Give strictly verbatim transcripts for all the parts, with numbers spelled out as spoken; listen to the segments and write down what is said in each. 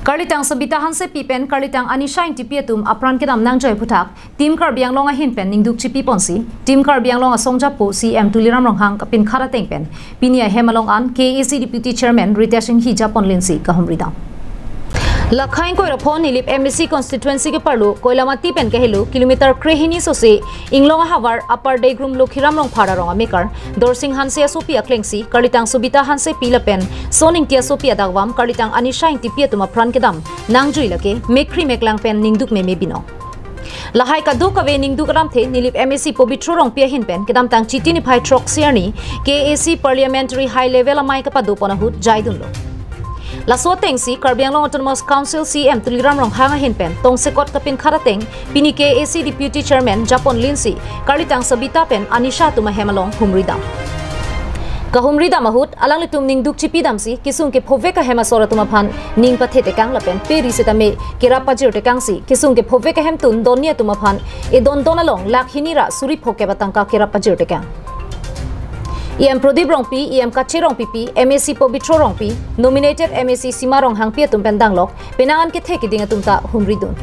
Karlitang sabitahan se pipen karlitang anisha inti pietum apran kedam nang joy putak tim karbiang longa hin pen ningduk chipi ponsi tim karbiang longa songja po C M tuliram ronghang kapin khara teng pen pinia hemalong an K A C deputy chairman Ritashing hi Japon Linsi kahumrida Lakhain ko rapon nilip M S C constituency ke parlu koilamati pen kahelu kilometer krehini sose inglong hawar upper day grum lokhiram rong phara rong amekar dorsing hanse sopi aklengsi karlitang subita hanse pilapen soning tia sopi adawam karlitang anisha inti piatuma pran kedam nangjui lake mekri meklang pen ningduk meme bino Lahai kadu kawe ningduk ram the nilip M S C pobitro rong pia hin pen kedam tang chitini phai trok siarni K A C parliamentary high level amai kapadu ponahut jaidun lo Laso tengsi Karbiang Long Autonomous Council C M tuliram rong hanga hinpen tong sekot kapin kharateng pini K A C deputy chairman Japon Linsi karlitang sabita pen anisha tuma hemalong humridam kahumrida mahut alang litum ningduk chipidam si kisung ke phove ka hema sora tuma phan ning pathe te kang lapen peri setame kira pajir te kang si kisung ke phove ka hem tun donia tuma phan e don donalong lakhinira suri phoke batang ka kira pajir te kang E M Prodip Rongpi, E M Kache Rongpi Pi, M S C Pobitro Rongpi, nominated M S C Sima Rong Hangpia Tumpen Danglok, penangan ke theki dinga tumta humridun.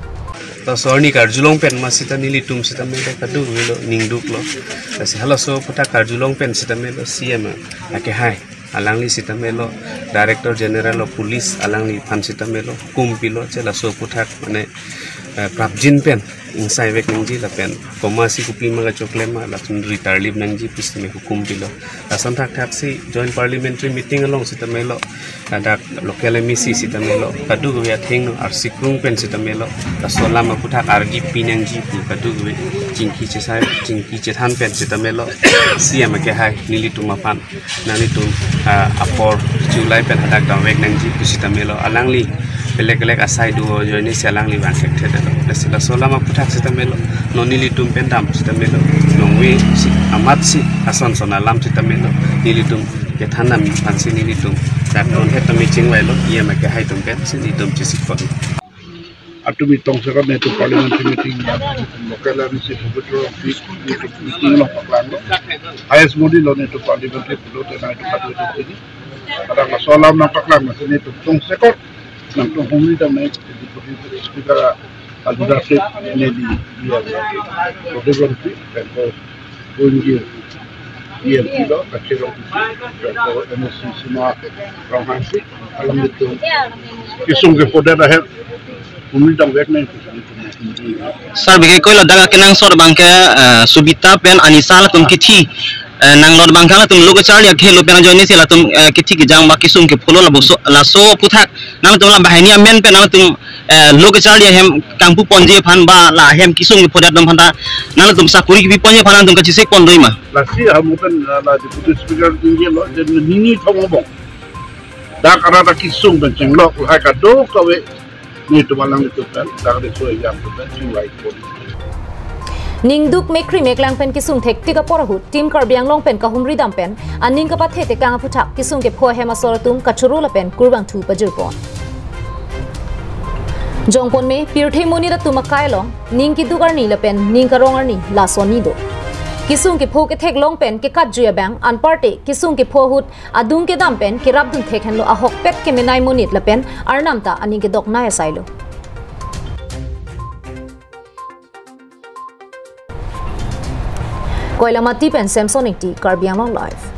Ta sorni karjulong pen masita nili tum sita mele kadu melo ningduk lo. Kasi hala so puta karjulong pen sita melo C M ake hai. Alangli sita melo Director General of Police alangli pan sita melo kumpilo cela so puta mane prabjin pen insai vek nangji la pen komasi kupli maga choklema la tun retarlib nangji pistime hukum bilo asan thak thak si joint parliamentary meeting along sita melo ada local M C sita melo kadu gwe thing ar sikrung pen sita melo la solama puthak argi pinangji pu kadu gwe jingki che sai jingki che than pen sita melo siam ke hai nili tuma pan nani tum apor julai pen hadak dam vek nangji sita melo alangli Belek-belek asai duo jo ini sialang li bang sekte dalo. Lesila solama putak sita melo nonili tum pendam sita melo nongwe si amat si ason sona lam sita melo nili tum ketana mi pansi nili tum tak non heta mi chingwai lo iya make hai tum pen si nili tum chisik pon. Atu mi tong sekat netu parliamentary meeting ya lokal ni si pobitro meeting lo paklan lo. Highest modi lo netu parliamentary pulo tena itu padu itu ini. Kadang solam na paklan masih netu tong sekat Nanti humida naik di posisi speaker leadership ini di dia presidency dan kunci dia itu kacau dan M S C semua orang hasil alam itu kisung ke pada dah humida baik naik Sir, bagi kau dah kenang sor bangke subita pen anisal tum kiti nang lor bangkala tum logo char ya khelo pena joini sela tum kiti ki jang ba kisum ke pholo la boso la so puthak nang tum la bahania men pe nang tum logo char ya hem kangpu ponje phan ba la hem kisum ke phodat dam phanda nang tum sakuri ki ponje phan tum ka chisek pondoi ma la si hamutan la deputy speaker tinggi lo jadi nini thongobong da karata kisum ben chenglok ha ka do kawe ni tu malang itu kan da de so yang tu kan right Ningduk mekri meklang pen kisung thek tiga porahut tim karbiang long pen kahumri dam pen aning ka pathe te kang puthak kisung ke pho hema soratum kachurula pen kurbang thu pajurpon jongpon me pirthei moni ra tumakai long ning ki dugar ni la pen ning ka rongar ni la soni do kisung ke pho ke thek long pen ke kat juya bang an parte kisung ke pho hut adung ke dam pen ke rab dun thek hen lo ahok pet ke menai monit la pen arnam ta aning ke dok na asailo Koilamati pen Samsonic T Karbiang Long Live